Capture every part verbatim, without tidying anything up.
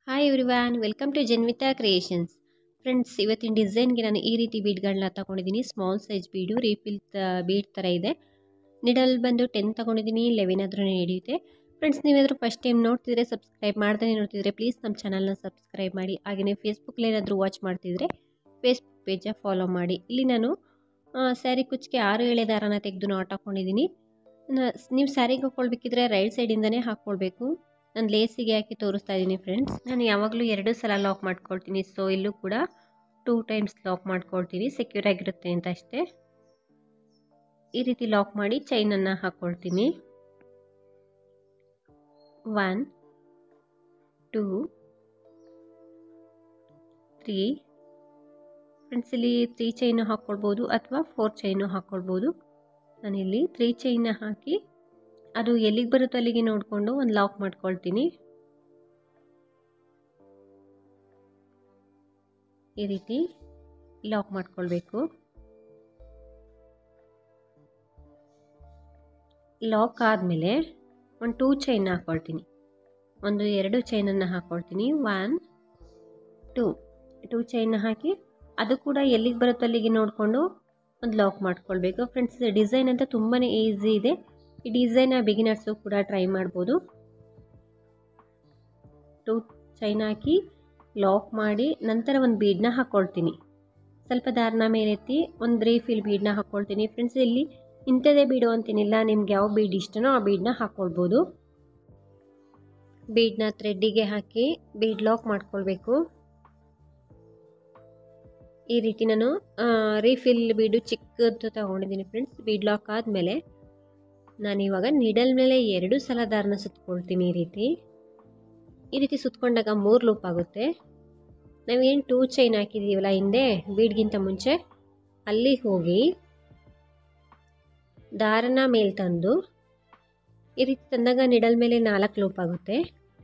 Hi everyone, welcome to Janvita creations. Friends, ಇವತ್ತಿನ ಡಿಸೈನ್ಗೆ ನಾನು ಈ ರೀತಿ ಬೀಡ್ಗಳನ್ನ ತಗೊಂಡಿದ್ದೀನಿ. Small size bead, refill bead ಥರ ಇದೆ. ನಿಡಲ್ ಬಂದು ಟೆನ್ ತಗೊಂಡಿದ್ದೀನಿ, ಲೆವೆನ್ ಆದ್ರೂ ನಡೆಯುತ್ತೆ. ಫ್ರೆಂಡ್ಸ್, ನೀವೇನಾದರೂ ಫಸ್ಟ್ ಟೈಮ್ ನೋಡ್ತಿದ್ರೆ, ಸಬ್ಸ್ಕ್ರೈಬ್ ಮಾಡ್ದೇ ನೋಡ್ತಿದ್ರೆ ಪ್ಲೀಸ್ ನಮ್ಮ ಚಾನಲ್ನ ಸಬ್ಸ್ಕ್ರೈಬ್ ಮಾಡಿ. ಹಾಗೆಯೇ ಫೇಸ್ಬುಕ್ಕಲ್ಲಿ ಏನಾದರೂ ವಾಚ್ ಮಾಡ್ತಿದ್ರೆ ಫೇಸ್ಬುಕ್ ಪೇಜ ಫಾಲೋ ಮಾಡಿ. ಇಲ್ಲಿ ನಾನು ಸ್ಯಾರಿ ಕುಚ್ಚಿಗೆ ಆರು ಎಳೆ ದಾರನ ತೆಗೆದು ನಾಟ್ ಹಾಕ್ಕೊಂಡಿದ್ದೀನಿ. ನೀವು ಸ್ಯಾರಿಗೆ ಹಾಕ್ಕೊಳ್ಬೇಕಿದ್ರೆ ರೈಟ್ ಸೈಡಿಂದನೇ ಹಾಕ್ಕೊಳ್ಬೇಕು. ನಾನು ಲೇಸಿಗೆ ಹಾಕಿ ತೋರಿಸ್ತಾ ಇದ್ದೀನಿ. ಫ್ರೆಂಡ್ಸ್, ನಾನು ಯಾವಾಗಲೂ ಎರಡು ಸಲ ಲಾಕ್ ಮಾಡ್ಕೊಳ್ತೀನಿ. ಸೊ ಇಲ್ಲೂ ಕೂಡ ಟೂ ಟೈಮ್ಸ್ ಲಾಕ್ ಮಾಡ್ಕೊಳ್ತೀನಿ, ಸೆಕ್ಯೂರ್ ಆಗಿರುತ್ತೆ ಅಂತ ಅಷ್ಟೇ. ಈ ರೀತಿ ಲಾಕ್ ಮಾಡಿ ಚೈನನ್ನು ಹಾಕ್ಕೊಳ್ತೀನಿ. ಒನ್ ಟೂ ತ್ರೀ ಫ್ರೆಂಡ್ಸ್, ಇಲ್ಲಿ ತ್ರೀ ಚೈನು ಹಾಕ್ಕೊಳ್ಬೋದು ಅಥವಾ ಫೋರ್ ಚೈನು ಹಾಕ್ಕೊಳ್ಬೋದು. ನಾನಿಲ್ಲಿ ತ್ರೀ ಚೈನ ಹಾಕಿ ಅದು ಎಲ್ಲಿಗೆ ಬರುತ್ತೋ ಅಲ್ಲಿಗೆ ನೋಡಿಕೊಂಡು ಒಂದು ಲಾಕ್ ಮಾಡ್ಕೊಳ್ತೀನಿ. ಈ ರೀತಿ ಲಾಕ್ ಮಾಡ್ಕೊಳ್ಬೇಕು. ಲಾಕ್ ಆದಮೇಲೆ ಒಂದು ಟೂ ಚೈನ್ ಹಾಕ್ಕೊಳ್ತೀನಿ. ಒಂದು ಎರಡು ಚೈನನ್ನು ಹಾಕ್ಕೊಳ್ತೀನಿ. ಒನ್ ಟೂ ಟೂ ಚೈನ್ ಹಾಕಿ ಅದು ಕೂಡ ಎಲ್ಲಿಗೆ ಬರುತ್ತೋ ಅಲ್ಲಿಗೆ ನೋಡಿಕೊಂಡು ಒಂದು ಲಾಕ್ ಮಾಡ್ಕೊಳ್ಬೇಕು. ಫ್ರೆಂಡ್ಸ್, ಡಿಸೈನ್ ಅಂತ ತುಂಬಾ ಈಸಿ ಇದೆ. ಈ ಡಿಸೈನ್ ಬಿಗಿನರ್ಸು ಕೂಡ ಟ್ರೈ ಮಾಡ್ಬೋದು. ಟೂ ಚೈನ್ ಹಾಕಿ ಲಾಕ್ ಮಾಡಿ ನಂತರ ಒಂದು ಬೀಡನ್ನ ಹಾಕ್ಕೊಳ್ತೀನಿ. ಸ್ವಲ್ಪ ದಾರನ ಮೇಲೆತ್ತಿ ಒಂದು ರೀಫಿಲ್ ಬೀಡನ್ನ ಹಾಕ್ಕೊಳ್ತೀನಿ. ಫ್ರೆಂಡ್ಸ್, ಇಲ್ಲಿ ಇಂಥದೇ ಬೀಡು ಅಂತೇನಿಲ್ಲ, ನಿಮ್ಗೆ ಯಾವ ಬೀಡ್ ಇಷ್ಟನೋ ಆ ಬೀಡನ್ನ ಹಾಕ್ಕೊಳ್ಬೋದು. ಬೀಡನ್ನ ಥ್ರೆಡ್ಡಿಗೆ ಹಾಕಿ ಬೀಡ್ ಲಾಕ್ ಮಾಡ್ಕೊಳ್ಬೇಕು. ಈ ರೀತಿ ನಾನು ರೀಫಿಲ್ ಬೀಡು ಚಿಕ್ಕದು ತಗೊಂಡಿದ್ದೀನಿ. ಫ್ರೆಂಡ್ಸ್, ಬೀಡ್ ಲಾಕ್ ಆದಮೇಲೆ ನಾನಿವಾಗ ನಿಡಲ್ ಮೇಲೆ ಎರಡು ಸಲ ದಾರನ ಸುತ್ಕೊಳ್ತೀನಿ. ಈ ರೀತಿ ಈ ರೀತಿ ಸುತ್ಕೊಂಡಾಗ ಮೂರು ಲೂಪ್ ಆಗುತ್ತೆ. ನಾವೇನು ಟೂ ಚೈನ್ ಹಾಕಿದ್ದೀವಲ್ಲ ಹಿಂದೆ ಬೀಡ್ಗಿಂತ ಮುಂಚೆ, ಅಲ್ಲಿ ಹೋಗಿ ದಾರನ ಮೇಲೆ ತಂದು ಈ ರೀತಿ ತಂದಾಗ ನಿಡಲ್ ಮೇಲೆ ನಾಲ್ಕು ಲೂಪ್ ಆಗುತ್ತೆ.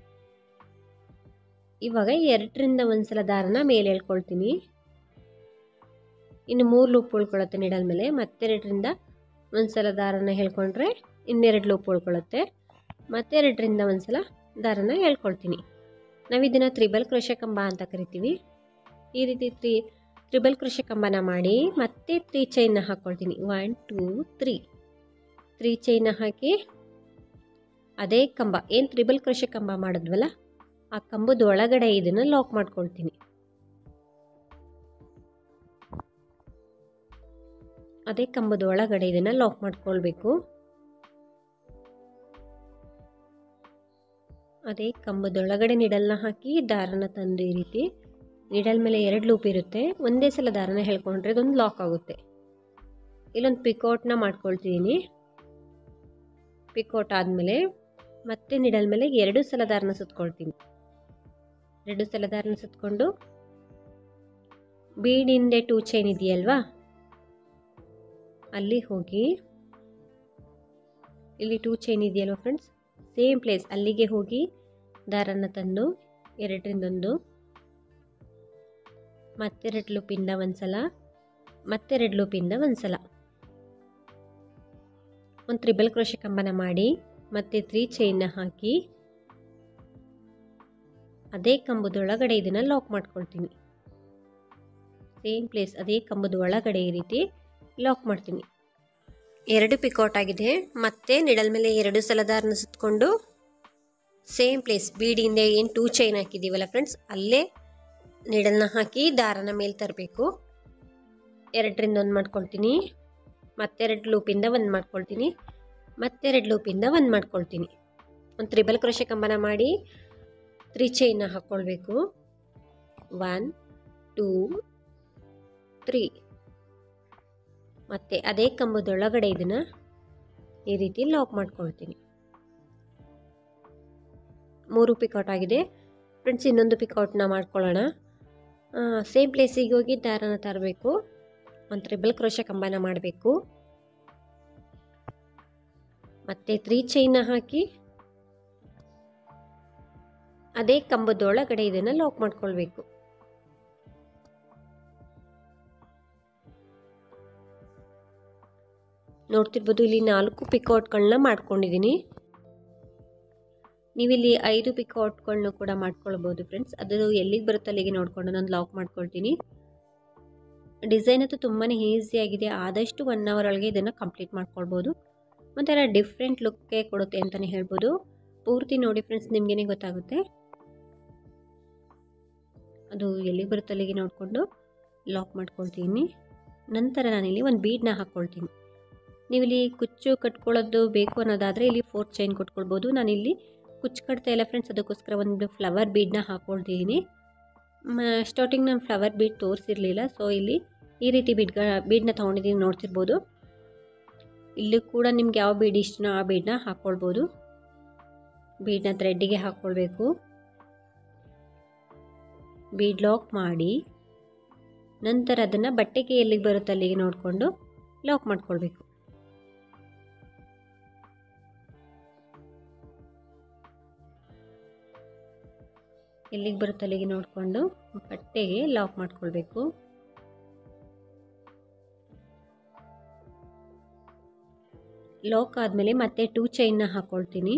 ಇವಾಗ ಎರಡರಿಂದ ಒಂದು ಸಲ ದಾರನ ಮೇಲೆ ಎಳ್ಕೊಳ್ತೀನಿ. ಇನ್ನು ಮೂರು ಲೂಪ್ ಉಳ್ಕೊಳ್ಳುತ್ತೆ ನಿಡಲ್ ಮೇಲೆ. ಮತ್ತೆರಡರಿಂದ ಒಂದು ಸಲ ದಾರನ ಹೇಳ್ಕೊಂಡ್ರೆ ಇನ್ನೆರಡು ಲೂಪ್ ಉಳ್ಕೊಳ್ಳುತ್ತೆ. ಮತ್ತೆರಡರಿಂದ ಒಂದು ಸಲ ದಾರನ ಹೇಳ್ಕೊಳ್ತೀನಿ. ನಾವು ಇದನ್ನು ತ್ರಿಬಲ್ ಕ್ರೋಶೆ ಕಂಬ ಅಂತ ಕರಿತೀವಿ. ಈ ರೀತಿ ತ್ರೀ ತ್ರಿಬಲ್ ಕ್ರೋಶೆ ಕಂಬನ ಮಾಡಿ ಮತ್ತೆ ತ್ರೀ ಚೈನ್ನ ಹಾಕ್ಕೊಳ್ತೀನಿ. ಒನ್ ಟೂ ತ್ರೀ ತ್ರೀ ಚೈನ್ನ ಹಾಕಿ ಅದೇ ಕಂಬ ಏನು ತ್ರಿಬಲ್ ಕ್ರೋಶೆ ಕಂಬ ಮಾಡಿದ್ವಲ್ಲ ಆ ಕಂಬದ ಒಳಗಡೆ ಇದನ್ನು ಲಾಕ್ ಮಾಡ್ಕೊಳ್ತೀನಿ. ಅದೇ ಕಂಬದ ಒಳಗಡೆ ಇದನ್ನು ಲಾಕ್ ಮಾಡ್ಕೊಳ್ಬೇಕು. ಅದೇ ಕಂಬದೊಳಗಡೆ ನಿಡಲ್ನ ಹಾಕಿ ದಾರನ ತಂದು ಈ ರೀತಿ ನಿಡಲ್ ಮೇಲೆ ಎರಡು ಲೂಪ್ ಇರುತ್ತೆ. ಒಂದೇ ಸಲ ದಾರನ ಹೇಳ್ಕೊಂಡ್ರೆ ಇದೊಂದು ಲಾಕ್ ಆಗುತ್ತೆ. ಇಲ್ಲೊಂದು ಪಿಕೌಟ್ನ ಮಾಡ್ಕೊಳ್ತಿದ್ದೀನಿ. ಪಿಕೌಟ್ ಆದಮೇಲೆ ಮತ್ತೆ ನಿಡಲ್ ಮೇಲೆ ಎರಡು ಸಲ ದಾರನ ಸುತ್ಕೊಳ್ತೀನಿ. ಎರಡು ಸಲ ದಾರನ ಸುತ್ಕೊಂಡು ಬೀಡ್ ಹಿಂದೆ ಟೂ ಚೈನ್ ಇದೆಯಲ್ವಾ ಅಲ್ಲಿ ಹೋಗಿ, ಇಲ್ಲಿ ಟೂ ಚೈನ್ ಇದೆಯಲ್ವಾ ಫ್ರೆಂಡ್ಸ್, ಸೇಮ್ ಪ್ಲೇಸ್ ಅಲ್ಲಿಗೆ ಹೋಗಿ ದಾರನ ತಂದು ಎರಡರಿಂದೊಂದು, ಮತ್ತೆರಡು ಲೂಪಿಂದ ಒಂದು ಸಲ, ಮತ್ತೆರಡು ಲೂಪಿಂದ ಒಂದು ಸಲ ಒಂದು ತ್ರಿಬಲ್ ಕ್ರೋಶೆ ಕಂಬನ ಮಾಡಿ ಮತ್ತೆ ತ್ರೀ ಚೈನ್ನ ಹಾಕಿ ಅದೇ ಕಂಬದೊಳಗಡೆ ಇದನ್ನು ಲಾಕ್ ಮಾಡ್ಕೊಳ್ತೀನಿ. ಸೇಮ್ ಪ್ಲೇಸ್ ಅದೇ ಕಂಬದ ಒಳಗಡೆ ಈ ರೀತಿ ಲಾಕ್ ಮಾಡ್ತೀನಿ. ಎರಡು ಪಿಕೌಟ್ ಆಗಿದೆ. ಮತ್ತೆ ನಿಡಲ್ ಮೇಲೆ ಎರಡು ಸಲ ದಾರನ ಸುತ್ತಕೊಂಡು ಸೇಮ್ ಪ್ಲೇಸ್ ಬೀಡಿಂದ ಏನು ಟೂ ಚೈನ್ ಹಾಕಿದ್ದೀವಲ್ಲ ಫ್ರೆಂಡ್ಸ್ ಅಲ್ಲೇ ನಿಡಲ್ನ ಹಾಕಿ ದಾರನ ಮೇಲೆ ತರಬೇಕು. ಎರಡರಿಂದ ಒಂದು ಮಾಡ್ಕೊಳ್ತೀನಿ. ಮತ್ತೆರಡು ಲೂಪಿಂದ ಒಂದು ಮಾಡ್ಕೊಳ್ತೀನಿ. ಮತ್ತೆರಡು ಲೂಪಿಂದ ಒಂದು ಮಾಡ್ಕೊಳ್ತೀನಿ. ಒಂದು ತ್ರಿಬಲ್ ಕ್ರೋಶೆ ಕಂಬನ ಮಾಡಿ ತ್ರೀ ಚೈನ್ನ ಹಾಕ್ಕೊಳ್ಬೇಕು. ಒನ್ ಟೂ ತ್ರೀ ಮತ್ತೆ ಅದೇ ಕಂಬದೊಳಗಡೆ ಇದನ್ನು ಈ ರೀತಿ ಲಾಕ್ ಮಾಡ್ಕೊಳ್ತೀನಿ. ಮೂರು ಪಿಕೌಟ್ ಆಗಿದೆ. ಫ್ರೆಂಡ್ಸ್, ಇನ್ನೊಂದು ಪಿಕೌಟ್ನ ಮಾಡ್ಕೊಳ್ಳೋಣ. ಸೇಮ್ ಪ್ಲೇಸಿಗೆ ಹೋಗಿ ದಾರನ ತರಬೇಕು. ಒಂದು ತ್ರಿಬಲ್ ಕ್ರೋಶೆ ಕಂಬನ ಮಾಡಬೇಕು. ಮತ್ತೆ ತ್ರೀ ಚೈನ್ನ ಹಾಕಿ ಅದೇ ಕಂಬದೊಳಗಡೆ ಇದನ್ನು ಲಾಕ್ ಮಾಡ್ಕೊಳ್ಬೇಕು. ನೋಡ್ತಿರ್ಬೋದು, ಇಲ್ಲಿ ನಾಲ್ಕು ಪಿಕೌಟ್ಗಳನ್ನ ಮಾಡ್ಕೊಂಡಿದ್ದೀನಿ. ನೀವಿಲ್ಲಿ ಐದು ಪಿಕಾಟ್ಗಳನ್ನು ಕೂಡ ಮಾಡ್ಕೊಳ್ಬೋದು ಫ್ರೆಂಡ್ಸ್. ಅದು ಎಲ್ಲಿಗೆ ಬರುತ್ತೆ ಅಲ್ಲಿಗೆ ನೋಡಿಕೊಂಡು ನಾನು ಲಾಕ್ ಮಾಡ್ಕೊಳ್ತೀನಿ. ಡಿಸೈನ್ ಅಂತೂ ತುಂಬಾ ಈಸಿಯಾಗಿದೆ. ಆದಷ್ಟು ಒನ್ ಅವರ್ ಒಳಗೆ ಇದನ್ನು ಕಂಪ್ಲೀಟ್ ಮಾಡ್ಕೊಳ್ಬೋದು. ಒಂಥರ ಡಿಫ್ರೆಂಟ್ ಲುಕ್ಕೇ ಕೊಡುತ್ತೆ ಅಂತಲೇ ಹೇಳ್ಬೋದು. ಪೂರ್ತಿ ನೋಡಿ ಫ್ರೆಂಡ್ಸ್, ನಿಮಗೇನೆ ಗೊತ್ತಾಗುತ್ತೆ. ಅದು ಎಲ್ಲಿಗೆ ಬರುತ್ತೆ ಅಲ್ಲಿಗೆ ನೋಡಿಕೊಂಡು ಲಾಕ್ ಮಾಡ್ಕೊಳ್ತೀನಿ. ನಂತರ ನಾನಿಲ್ಲಿ ಒಂದು ಬೀಡನ್ನ ಹಾಕ್ಕೊಳ್ತೀನಿ. ನೀವಿಲ್ಲಿ ಕುಚ್ಚು ಕಟ್ಕೊಳ್ಳೋದು ಬೇಕು ಅನ್ನೋದಾದರೆ ಇಲ್ಲಿ ಫೋರ್ತ್ ಚೈನ್ ಕೊಟ್ಕೊಳ್ಬೋದು. ನಾನಿಲ್ಲಿ ಕುಚ್ಚು ಕಟ್ತಾ ಇಲ್ಲ ಫ್ರೆಂಡ್ಸ್, ಅದಕ್ಕೋಸ್ಕರ ಒಂದು ಫ್ಲವರ್ ಬೀಡನ್ನ ಹಾಕ್ಕೊಳ್ತೀನಿ. ಸ್ಟಾರ್ಟಿಂಗ್ ನಾನು ಫ್ಲವರ್ ಬೀಡ್ ತೋರಿಸಿರಲಿಲ್ಲ, ಸೊ ಇಲ್ಲಿ ಈ ರೀತಿ ಬೀಡ್ಗ ಬೀಡನ್ನ ತೊಗೊಂಡಿದ್ದೀನಿ, ನೋಡ್ತಿರ್ಬೋದು. ಇಲ್ಲೂ ಕೂಡ ನಿಮ್ಗೆ ಯಾವ ಬೀಡ್ ಇಷ್ಟನೋ ಆ ಬೀಡನ್ನ ಹಾಕ್ಕೊಳ್ಬೋದು. ಬೀಡನ್ನ ಥ್ರೆಡ್ಡಿಗೆ ಹಾಕ್ಕೊಳ್ಬೇಕು. ಬೀಡ್ ಲಾಕ್ ಮಾಡಿ ನಂತರ ಅದನ್ನು ಬಟ್ಟೆಗೆ ಎಲ್ಲಿಗೆ ಬರುತ್ತೆ ಅಲ್ಲಿಗೆ ನೋಡಿಕೊಂಡು ಲಾಕ್ ಮಾಡ್ಕೊಳ್ಬೇಕು. ಎಲ್ಲಿಗೆ ಬರುತ್ತೆ ಅಲ್ಲಿಗೆ ನೋಡಿಕೊಂಡು ಬಟ್ಟೆಗೆ ಲಾಕ್ ಮಾಡ್ಕೊಳ್ಬೇಕು. ಲಾಕ್ ಆದಮೇಲೆ ಮತ್ತೆ ಟೂ ಚೈನ್ನ ಹಾಕ್ಕೊಳ್ತೀನಿ.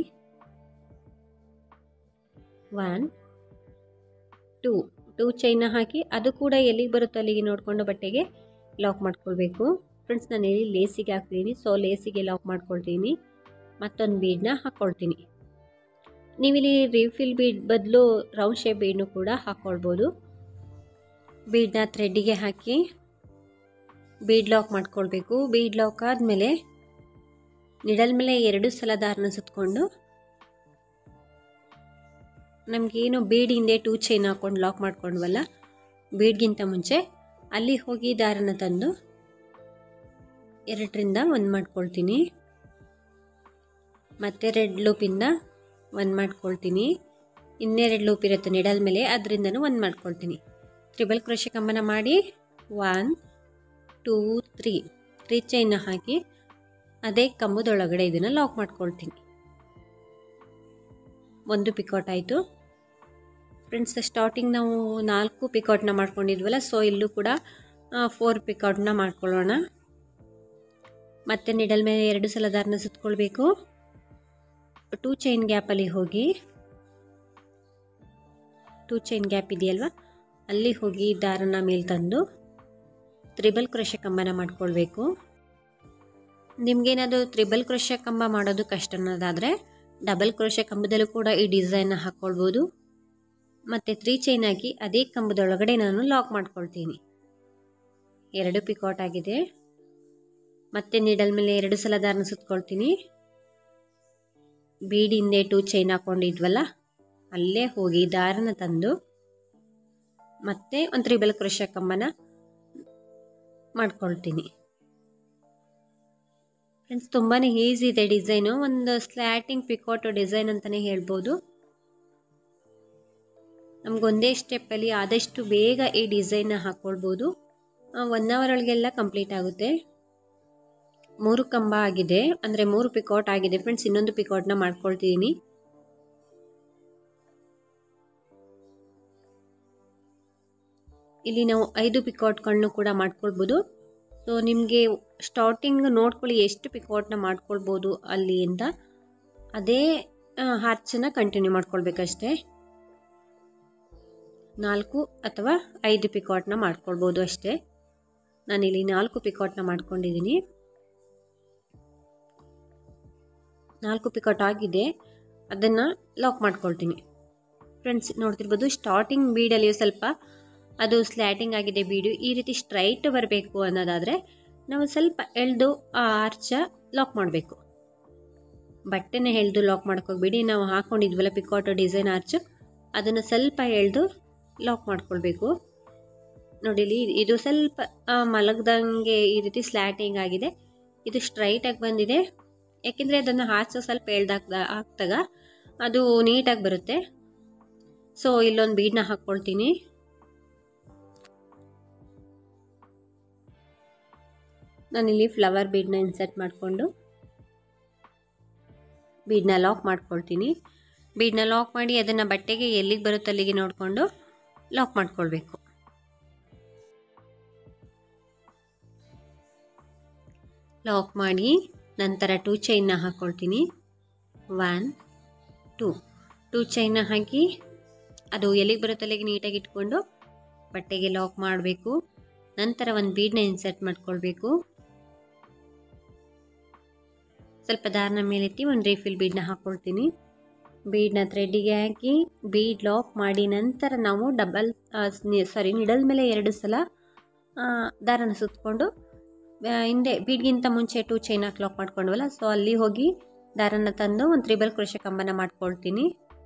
ಒನ್ ಟೂ ಟೂ ಚೈನ್ನ ಹಾಕಿ ಅದು ಕೂಡ ಎಲ್ಲಿಗೆ ಬರುತ್ತೆ ಅಲ್ಲಿಗೆ ನೋಡಿಕೊಂಡು ಬಟ್ಟೆಗೆ ಲಾಕ್ ಮಾಡ್ಕೊಳ್ಬೇಕು. ಫ್ರೆಂಡ್ಸ್, ನಾನು ಇಲ್ಲಿ ಲೇಸಿಗೆ ಹಾಕ್ತೀನಿ, ಸೊ ಲೇಸಿಗೆ ಲಾಕ್ ಮಾಡ್ಕೊಳ್ತೀನಿ. ಮತ್ತೊಂದು ಬೀಡನ್ನ ಹಾಕ್ಕೊಳ್ತೀನಿ. ನೀವಿಲ್ಲಿ ರೀಫಿಲ್ ಬೀಡ್ ಬದಲು ರೌಂಡ್ ಶೇಪ್ ಬೀಡನ್ನು ಕೂಡ ಹಾಕ್ಕೊಳ್ಬೋದು. ಬೀಡನ್ನ ಥ್ರೆಡ್ಡಿಗೆ ಹಾಕಿ ಬೀಡ್ ಲಾಕ್ ಮಾಡ್ಕೊಳ್ಬೇಕು. ಬೀಡ್ ಲಾಕ್ ಆದಮೇಲೆ ನಿಡಲ್ ಮೇಲೆ ಎರಡು ಸಲ ದಾರನ ಸುತ್ತಕೊಂಡು ನಮಗೇನು ಬೀಡ್ ಹಿಂದೆ ಟೂ ಚೈನ್ ಹಾಕ್ಕೊಂಡು ಲಾಕ್ ಮಾಡ್ಕೊಂಡ್ವಲ್ಲ, ಬೀಡ್ಗಿಂತ ಮುಂಚೆ ಅಲ್ಲಿ ಹೋಗಿ ದಾರನ ತಂದು ಎರಡರಿಂದ ಒಂದು ಮಾಡ್ಕೊಳ್ತೀನಿ. ಮತ್ತೆ ರೆಡ್ ಲೂಪಿಂದ ಒಂದು ಮಾಡ್ಕೊಳ್ತೀನಿ. ಇನ್ನೆರಡು ಲೂಪ್ ಇರುತ್ತೆ ನಿಡಲ್ ಮೇಲೆ, ಅದರಿಂದನೂ ಒಂದು ಮಾಡ್ಕೊಳ್ತೀನಿ. ತ್ರಿಬಲ್ ಕ್ರೋಶೆ ಕಂಬನ ಮಾಡಿ ಒನ್ ಟೂ ತ್ರೀ ತ್ರೀ ಚೈನ್ನ ಹಾಕಿ ಅದೇ ಕಂಬದೊಳಗಡೆ ಇದನ್ನು ಲಾಕ್ ಮಾಡ್ಕೊಳ್ತೀನಿ. ಒಂದು ಪಿಕಾಟ್ ಆಯಿತು ಫ್ರೆಂಡ್ಸ್. ಸ್ಟಾರ್ಟಿಂಗ್ ನಾವು ನಾಲ್ಕು ಪಿಕಾಟ್ನ ಮಾಡ್ಕೊಂಡಿದ್ವಲ್ಲ, ಸೊ ಇಲ್ಲೂ ಕೂಡ ಫೋರ್ ಪಿಕಾಟ್ನ ಮಾಡ್ಕೊಳ್ಳೋಣ. ಮತ್ತೆ ನಿಡಲ್ ಮೇಲೆ ಎರಡು ಸಲ ದಾರನ ಸುತ್ತಕೊಳ್ಬೇಕು. ಟೂ ಚೈನ್ ಗ್ಯಾಪಲ್ಲಿ ಹೋಗಿ ಟೂ ಚೈನ್ ಗ್ಯಾಪ್ ಇದೆಯಲ್ವ, ಅಲ್ಲಿ ಹೋಗಿ ದಾರನ ಮೇಲೆ ತಂದು ತ್ರಿಬಲ್ ಕ್ರೋಶೆ ಕಂಬನ ಮಾಡ್ಕೊಳ್ಬೇಕು. ನಿಮಗೇನಾದರೂ ತ್ರಿಬಲ್ ಕ್ರೋಶೆ ಕಂಬ ಮಾಡೋದು ಕಷ್ಟ ಅನ್ನೋದಾದರೆ ಡಬಲ್ ಕ್ರೋಶೆ ಕಂಬದಲ್ಲೂ ಕೂಡ ಈ ಡಿಸೈನ್ನ ಹಾಕ್ಕೊಳ್ಬೋದು. ಮತ್ತು ತ್ರೀ ಚೈನ್ ಹಾಕಿ ಅದೇ ಕಂಬದೊಳಗಡೆ ನಾನು ಲಾಕ್ ಮಾಡ್ಕೊಳ್ತೀನಿ. ಎರಡು ಪಿಕಾಟ್ ಆಗಿದೆ. ಮತ್ತೆ ನೀಡಲ್ ಮೇಲೆ ಎರಡು ಸಲ ದಾರನ ಸುತ್ತಕೊಳ್ತೀನಿ. ಬೀಡ್ ಹಿಂದೆ ಟೂ ಚೈನ್ ಹಾಕ್ಕೊಂಡಿದ್ವಲ್ಲ, ಅಲ್ಲೇ ಹೋಗಿ ದಾರನ ತಂದು ಮತ್ತೆ ಒಂದು ತ್ರಿಬಲ್ ಕ್ರೋಶೆ ಕಂಬನ ಮಾಡ್ಕೊಳ್ತೀನಿ. ಫ್ರೆಂಡ್ಸ್, ತುಂಬಾ ಈಸಿ ಇದೆ ಡಿಸೈನು. ಒಂದು ಸ್ಲ್ಯಾಟಿಂಗ್ ಪಿಕಾಟೋ ಡಿಸೈನ್ ಅಂತಲೇ ಹೇಳ್ಬೋದು. ನಮಗೊಂದೇ ಸ್ಟೆಪ್ಪಲ್ಲಿ ಆದಷ್ಟು ಬೇಗ ಈ ಡಿಸೈನ್ನ ಹಾಕ್ಕೊಳ್ಬೋದು. ಒನ್ ಅವರ್ ಒಳಗೆಲ್ಲ ಕಂಪ್ಲೀಟ್ ಆಗುತ್ತೆ. ಮೂರು ಕಂಬ ಆಗಿದೆ, ಅಂದರೆ ಮೂರು ಪಿಕಾಟ್ ಆಗಿದೆ ಫ್ರೆಂಡ್ಸ್. ಇನ್ನೊಂದು ಪಿಕಾಟ್ನ ಮಾಡ್ಕೊಳ್ತೀನಿ. ಇಲ್ಲಿ ನಾವು ಐದು ಪಿಕಾಟ್ಗಳನ್ನು ಕೂಡ ಮಾಡ್ಕೊಳ್ಬೋದು. ಸೊ ನಿಮಗೆ ಸ್ಟಾರ್ಟಿಂಗ್ ನೋಡ್ಕೊಳ್ಳಿ ಎಷ್ಟು ಪಿಕಾಟ್ನ ಮಾಡ್ಕೊಳ್ಬೋದು ಅಲ್ಲಿ ಅಂತ. ಅದೇ ಹಾರ್ಚನ್ನು ಕಂಟಿನ್ಯೂ ಮಾಡ್ಕೊಳ್ಬೇಕಷ್ಟೇ. ನಾಲ್ಕು ಅಥವಾ ಐದು ಪಿಕಾಟ್ನ ಮಾಡ್ಕೊಳ್ಬೋದು ಅಷ್ಟೇ. ನಾನಿಲ್ಲಿ ನಾಲ್ಕು ಪಿಕಾಟ್ನ ಮಾಡ್ಕೊಂಡಿದ್ದೀನಿ. ನಾಲ್ಕು ಪಿಕಾಟ್ ಆಗಿದೆ, ಅದನ್ನು ಲಾಕ್ ಮಾಡ್ಕೊಳ್ತೀನಿ. ಫ್ರೆಂಡ್ಸ್, ನೋಡ್ತಿರ್ಬೋದು ಸ್ಟಾರ್ಟಿಂಗ್ ಬೀಡಲ್ಲಿ ಸ್ವಲ್ಪ ಅದು ಸ್ಲ್ಯಾಟಿಂಗ್ ಆಗಿದೆ ಬೀಡು. ಈ ರೀತಿ ಸ್ಟ್ರೈಟ್ ಬರಬೇಕು ಅನ್ನೋದಾದರೆ ನಾವು ಸ್ವಲ್ಪ ಎಳೆದು ಆ ಆರ್ಚ ಲಾಕ್ ಮಾಡಬೇಕು. ಬಟ್ಟೆನ ಎಳೆದು ಲಾಕ್ ಮಾಡ್ಕೋಬೇಡಿ. ನಾವು ಹಾಕ್ಕೊಂಡಿದ್ವಲ್ಲ ಪಿಕಾಟೋ ಡಿಸೈನ್ ಆರ್ಚ್, ಅದನ್ನು ಸ್ವಲ್ಪ ಎಳೆದು ಲಾಕ್ ಮಾಡ್ಕೊಳ್ಬೇಕು. ನೋಡಿ, ಇಲ್ಲಿ ಇದು ಸ್ವಲ್ಪ ಮಲಗ್ದಂಗೆ ಈ ರೀತಿ ಸ್ಲ್ಯಾಟಿಂಗ್ ಆಗಿದೆ. ಇದು ಸ್ಟ್ರೈಟಾಗಿ ಬಂದಿದೆ, ಯಾಕೆಂದರೆ ಅದನ್ನು ಆರ್ಚ್ ಸ್ವಲ್ಪ ಎಳ್ದಾಕ್ದ ಹಾಕ್ದಾಗ ಅದು ನೀಟಾಗಿ ಬರುತ್ತೆ. ಸೊ ಇಲ್ಲೊಂದು ಬೀಡನ್ನ ಹಾಕ್ಕೊಳ್ತೀನಿ. ನಾನಿಲ್ಲಿ ಫ್ಲವರ್ ಬೀಡನ್ನ ಇನ್ಸರ್ಟ್ ಮಾಡಿಕೊಂಡು ಬೀಡನ್ನ ಲಾಕ್ ಮಾಡ್ಕೊಳ್ತೀನಿ. ಬೀಡನ್ನ ಲಾಕ್ ಮಾಡಿ ಅದನ್ನು ಬಟ್ಟೆಗೆ ಎಲ್ಲಿಗೆ ಬರುತ್ತೆ ಅಲ್ಲಿಗೆ ನೋಡಿಕೊಂಡು ಲಾಕ್ ಮಾಡ್ಕೊಳ್ಬೇಕು. ಲಾಕ್ ಮಾಡಿ ನಂತರ ಟೂ ಚೈನ್ನ ಹಾಕ್ಕೊಳ್ತೀನಿ. ಒನ್ ಟೂ ಟೂ ಚೈನ ಹಾಕಿ ಅದು ಎಲ್ಲಿಗೆ ಬರುತ್ತೆ ಅಲ್ಲಿಗೆ ನೀಟಾಗಿ ಇಟ್ಕೊಂಡು ಬಟ್ಟೆಗೆ ಲಾಕ್ ಮಾಡಬೇಕು. ನಂತರ ಒಂದು ಬೀಡನ್ನ ಇನ್ಸರ್ಟ್ ಮಾಡ್ಕೊಳ್ಬೇಕು. ಸ್ವಲ್ಪ ದಾರನ ಮೇಲೆತ್ತಿ ಒಂದು ರೀಫಿಲ್ ಬೀಡನ್ನ ಹಾಕ್ಕೊಳ್ತೀನಿ. ಬೀಡನ್ನ ಥ್ರೆಡ್ಡಿಗೆ ಹಾಕಿ ಬೀಡ್ ಲಾಕ್ ಮಾಡಿ ನಂತರ ನಾವು ಡಬಲ್ ಸಾರಿ ನಿಡಲ್ ಮೇಲೆ ಎರಡು ಸಲ ದಾರನ ಸುತ್ತಕೊಂಡು ಹಿಂದೆ ಬೀಡ್ಗಿಂತ ಮುಂಚೆ ಟೂ ಚೈನ್ ಹಾಕಿ ಲಾಕ್ ಮಾಡ್ಕೊಂಡ್ವಲ್ಲ, ಸೊ ಅಲ್ಲಿ ಹೋಗಿ ದಾರನ ತಂದು ಒಂದು ತ್ರಿಬಲ್ ಕ್ರೋಶೆ ಕಂಬನ ಮಾಡ್ಕೊಳ್ತೀನಿ.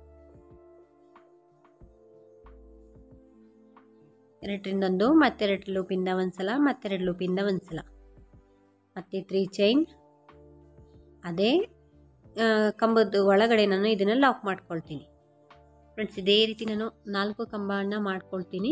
ಎರಡರಿಂದೊಂದು, ಮತ್ತೆರಡು ಲೂಪಿಂದ ಒಂದ್ಸಲ, ಮತ್ತೆರಡು ಲೂಪಿಂದ ಒಂದ್ಸಲ, ಮತ್ತೆ ತ್ರೀ ಚೈನ್. ಅದೇ ಕಂಬದ ಒಳಗಡೆ ನಾನು ಇದನ್ನು ಲಾಕ್ ಮಾಡ್ಕೊಳ್ತೀನಿ. ಫ್ರೆಂಡ್ಸ್ ಇದೇ ರೀತಿ ನಾನು ನಾಲ್ಕು ಕಂಬನ ಮಾಡ್ಕೊಳ್ತೀನಿ.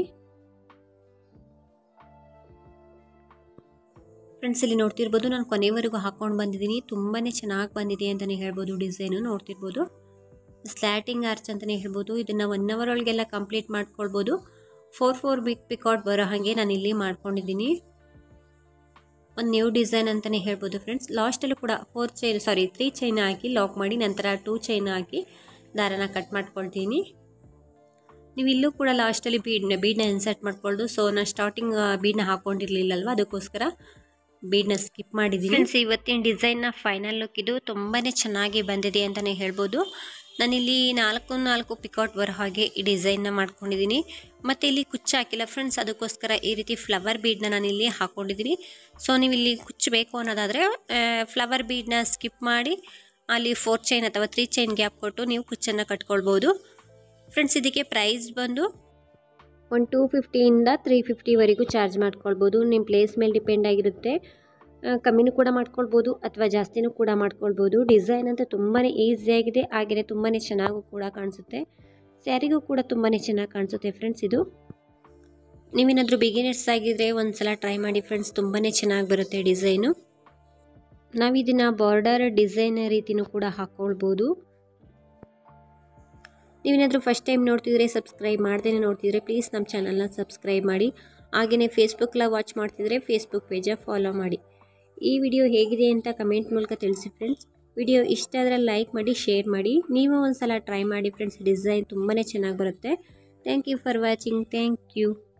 ಫ್ರೆಂಡ್ಸ್ ಇಲ್ಲಿ ನೋಡ್ತಿರ್ಬೋದು ನಾನು ಕೊನೆವರೆಗೂ ಹಾಕ್ಕೊಂಡು ಬಂದಿದ್ದೀನಿ. ತುಂಬಾ ಚೆನ್ನಾಗಿ ಬಂದಿದೆ ಅಂತಲೇ ಹೇಳ್ಬೋದು. ಡಿಸೈನು ನೋಡ್ತಿರ್ಬೋದು, ಸ್ಲ್ಯಾಟಿಂಗ್ ಆರ್ಚ್ ಅಂತಲೇ ಹೇಳ್ಬೋದು. ಇದನ್ನು ಒನ್ ಅವರ್ ಒಳಗೆಲ್ಲ ಕಂಪ್ಲೀಟ್ ಮಾಡ್ಕೊಳ್ಬೋದು. ಫೋರ್ ಫೋರ್ ಬಿಗ್ ಪಿಕಾಟ್ ಬರೋ ಹಾಗೆ ನಾನು ಇಲ್ಲಿ ಮಾಡ್ಕೊಂಡಿದ್ದೀನಿ. ಒಂದು ನ್ಯೂ ಡಿಸೈನ್ ಅಂತಲೇ ಹೇಳ್ಬೋದು ಫ್ರೆಂಡ್ಸ್. ಲಾಸ್ಟಲ್ಲೂ ಕೂಡ four chain sorry three chain ಹಾಕಿ ಲಾಕ್ ಮಾಡಿ ನಂತರ ಟೂ ಚೈನ್ ಹಾಕಿ ದಾರನ ಕಟ್ ಮಾಡ್ಕೊಳ್ತೀನಿ. ನೀವು ಇಲ್ಲೂ ಕೂಡ ಲಾಸ್ಟಲ್ಲಿ ಬೀಡ್ನ ಬೀಡನ್ನ ಇನ್ಸರ್ಟ್ ಮಾಡ್ಕೊಳ್ಳೋದು. ಸೊ ನಾನು ಸ್ಟಾರ್ಟಿಂಗ್ ಬೀಡನ್ನ ಹಾಕ್ಕೊಂಡಿರಲಿಲ್ಲಲ್ವ, ಅದಕ್ಕೋಸ್ಕರ ಬೀಡನ್ನ ಸ್ಕಿಪ್ ಮಾಡಿದ್ದೀನಿ. ಫ್ರೆಂಡ್ಸ್ ಇವತ್ತಿನ ಡಿಸೈನ್ನ ಫೈನಲ್ ಲುಕ್ ಇದು. ತುಂಬಾ ಚೆನ್ನಾಗಿ ಬಂದಿದೆ ಅಂತಲೇ ಹೇಳ್ಬೋದು. ನಾನಿಲ್ಲಿ ನಾಲ್ಕು ನಾಲ್ಕು ಪಿಕಾಟ್ ಬರೋ ಹಾಗೆ ಈ ಡಿಸೈನ್ನ ಮಾಡ್ಕೊಂಡಿದ್ದೀನಿ. ಮತ್ತು ಇಲ್ಲಿ ಕುಚ್ಚು ಹಾಕಿಲ್ಲ ಫ್ರೆಂಡ್ಸ್, ಅದಕ್ಕೋಸ್ಕರ ಈ ರೀತಿ ಫ್ಲವರ್ ಬೀಡನ್ನ ನಾನಿಲ್ಲಿ ಹಾಕ್ಕೊಂಡಿದ್ದೀನಿ. ಸೊ ನೀವು ಇಲ್ಲಿ ಕುಚ್ಚು ಬೇಕು ಅನ್ನೋದಾದರೆ ಫ್ಲವರ್ ಬೀಡನ್ನ ಸ್ಕಿಪ್ ಮಾಡಿ ಅಲ್ಲಿ ಫೋರ್ ಚೈನ್ ಅಥವಾ ತ್ರೀ ಚೈನ್ ಗ್ಯಾಪ್ ಕೊಟ್ಟು ನೀವು ಕುಚ್ಚನ್ನು ಕಟ್ಕೊಳ್ಬೋದು. ಫ್ರೆಂಡ್ಸ್ ಇದಕ್ಕೆ ಪ್ರೈಸ್ ಬಂದು ಒಂದು ಟೂ ಫಿಫ್ಟಿಯಿಂದ ತ್ರೀ ಫಿಫ್ಟಿವರೆಗೂ ಚಾರ್ಜ್ ಮಾಡ್ಕೊಳ್ಬೋದು. ನಿಮ್ಮ ಪ್ಲೇಸ್ ಮೇಲೆ ಡಿಪೆಂಡ್ ಆಗಿರುತ್ತೆ. ಕಮ್ಮಿನೂ ಕೂಡ ಮಾಡ್ಕೊಳ್ಬೋದು ಅಥವಾ ಜಾಸ್ತಿನೂ ಕೂಡ ಮಾಡ್ಕೊಳ್ಬೋದು. ಡಿಸೈನ್ ಅಂತ ತುಂಬಾ ಈಸಿಯಾಗಿದೆ, ಹಾಗೆಯೇ ತುಂಬಾ ಚೆನ್ನಾಗೂ ಕೂಡ ಕಾಣಿಸುತ್ತೆ. ಸ್ಯಾರಿಗೂ ಕೂಡ ತುಂಬಾ ಚೆನ್ನಾಗಿ ಕಾಣಿಸುತ್ತೆ ಫ್ರೆಂಡ್ಸ್. ಇದು ನೀವೇನಾದರೂ ಬಿಗಿನರ್ಸ್ ಆಗಿದ್ದರೆ ಒಂದು ಸಲ ಟ್ರೈ ಮಾಡಿ ಫ್ರೆಂಡ್ಸ್, ತುಂಬಾ ಚೆನ್ನಾಗಿ ಬರುತ್ತೆ ಡಿಸೈನು. ನಾವು ಇದನ್ನು ಬಾರ್ಡರ್ ಡಿಸೈನ್ ರೀತಿಯೂ ಕೂಡ ಹಾಕ್ಕೊಳ್ಬೋದು. ನೀವೇನಾದರೂ ಫಸ್ಟ್ ಟೈಮ್ ನೋಡ್ತಿದ್ರೆ ಸಬ್ಸ್ಕ್ರೈಬ್ ಮಾಡ್ದೇ ನೋಡ್ತಿದ್ರೆ ಪ್ಲೀಸ್ ನಮ್ಮ ಚಾನಲ್ನ ಸಬ್ಸ್ಕ್ರೈಬ್ ಮಾಡಿ. ಹಾಗೆಯೇ ಫೇಸ್ಬುಕ್ಲ ವಾಚ್ ಮಾಡ್ತಿದ್ರೆ ಫೇಸ್ಬುಕ್ ಪೇಜ ಫಾಲೋ ಮಾಡಿ. ಈ ವಿಡಿಯೋ ಹೇಗಿದೆ ಅಂತ ಕಮೆಂಟ್ ಮೂಲಕ ತಿಳಿಸಿ ಫ್ರೆಂಡ್ಸ್. ವಿಡಿಯೋ ಇಷ್ಟ ಆದರೆ ಲೈಕ್ ಮಾಡಿ, ಶೇರ್ ಮಾಡಿ. ನೀವು ಒಂದು ಸಲ ಟ್ರೈ ಮಾಡಿ ಫ್ರೆಂಡ್ಸ್, ಡಿಸೈನ್ ತುಂಬಾ ಚೆನ್ನಾಗಿ ಬರುತ್ತೆ. Thank you for watching. Thank you.